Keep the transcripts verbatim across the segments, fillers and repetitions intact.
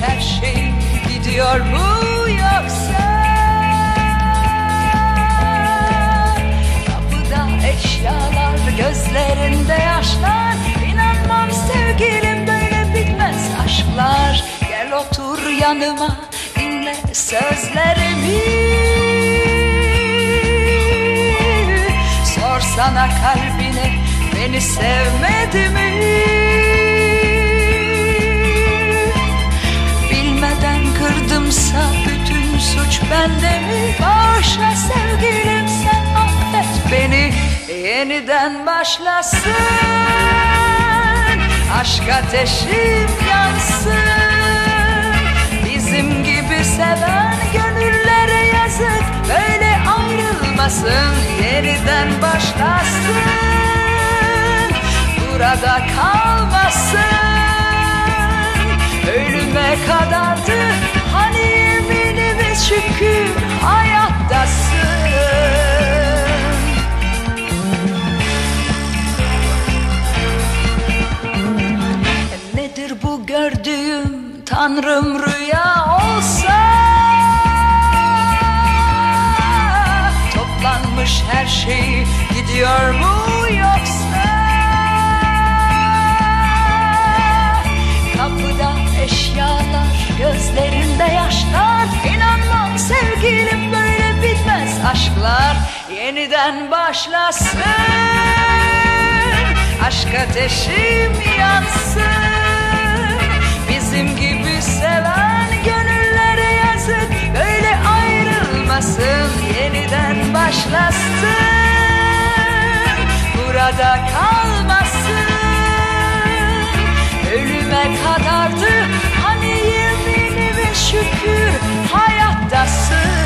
her şey gidiyor mu yoksa? Kapıda eşyalar, gözlerinde yaşlar. İnanmam sevgilim, böyle bitmez aşklar. Gel otur yanıma, dinle sözlerimi. Sorsana kalbine, beni sevmedi mi? Bilmeden kırdımsa bütün suç bende mi? Bağışla sevgilim, sen affet beni. Yeniden başlasın, aşk ateşim yansın. Bizim gibi seven gönüllere yazık, böyle ayrılmasın. Yeniden başlasın, burada kalmasın. Ölüme kadardı hani yeminimiz, şükür hayattasın. Nedir bu gördüğüm, Tanrım rüya olsa? Toplanmış her şey gidiyor mu yoksa? Kapıda eşyalar, gözlerinde yaşlar. İnanmam sevgilim, böyle bitmez aşklar. Yeniden başlasın, aşk ateşim yansın. Bizim gibi seven gönüllere yazık, böyle ayrılmasın. Yeniden başlasın, burada kalmasın. Ölüme kadardı hani yeminime, şükür hayattasın.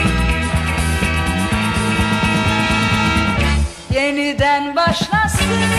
Yeniden başlasın,